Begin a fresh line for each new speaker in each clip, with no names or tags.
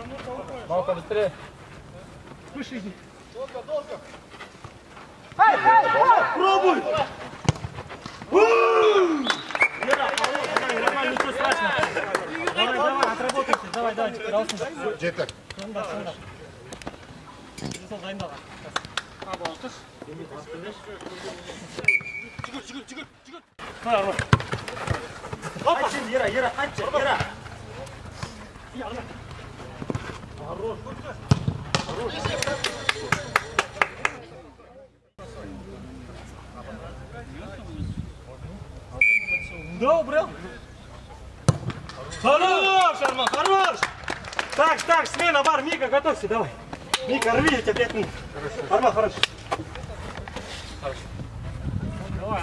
Малка, быстрее.
Выше иди.
Долго.
Пробуй!
Нормально, ничего страшного. Давай, отработайте. Давай, пожалуйста.
Где так?
Çıkır.
Açın, yere, açın, yere. Да, убрал. Хорош, Арман, хорош. Так, смена, бар, Мика, готовься, давай. Мика, рви, я тебя 5 минут. Арман, хорош. Давай,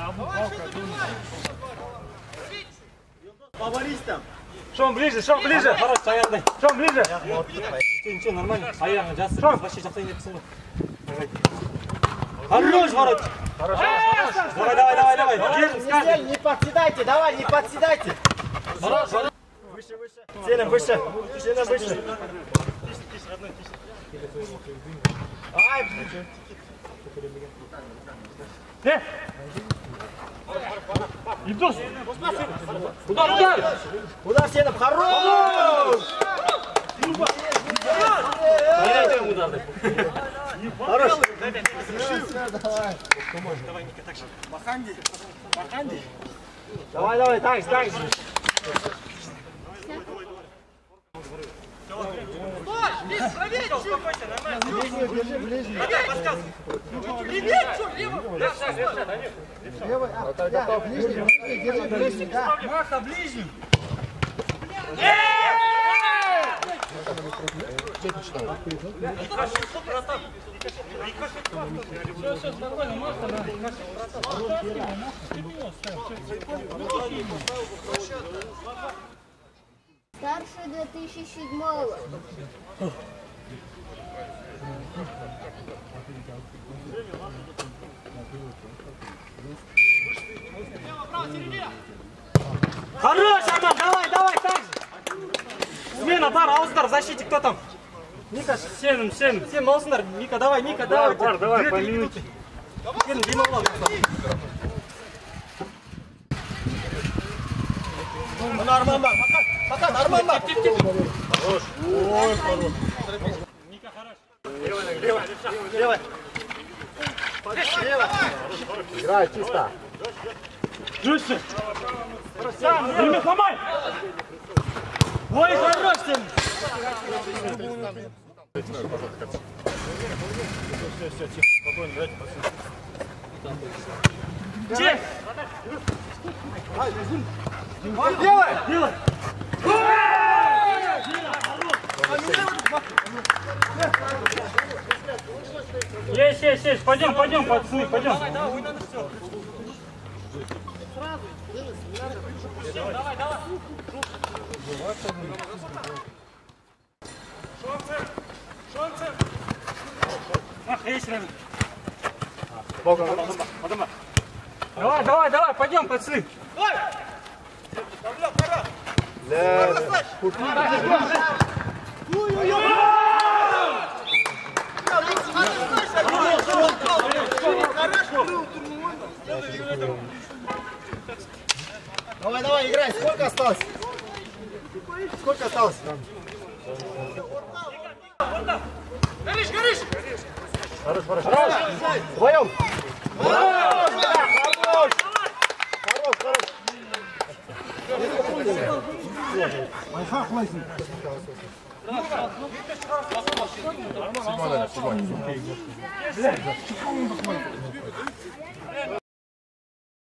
Фавористом.
Шон ближе. Хорош, аяғдай. Шон ближе. Ничего, нормально. Аяғын жасы. Вообще жақсайын деп сылы. Хорош, ворот. Хорош. Давай. Держим, скажем.
Не подседайте, давай, не подседайте.
Хорош.
Выше. Сильно выше. Ай,
Ибдос. Удар.
Удар сеном, хорош!
Поиграйте ударды.
Хорош! Давай, так же.
Успокойся, нормально.
Ближний. Левый, ближний, ближний, да.
Маха, ближним. Все, нормально, Маха, да.
Старший 2007-го.
Хорош, Арман, давай, так же. Смена, бар, ауыздар, в защите, кто там? Мика, сенім, ауыздар. Мика, давай.
Бар, давай, по минуте.
Сенім, демалал.
Арман бар, пока, Арман бар.
Хорош. Ой, хорош.
Мика, хорош.
Левый. Играй чисто.
Жестче. Сам, ломай. Ой, хорош, Сенім.
Все, тихо, спокойно, давайте посмотрим.
Честь.
Делай.
Есть. Пойдем, пацаны, пойдем. Давай. Шонцев. Ах, есть рядом. Давай, пойдем, пацаны.
Давай, играй. Сколько осталось?
Горишь.
Хорош. Вдвоем. Хорош.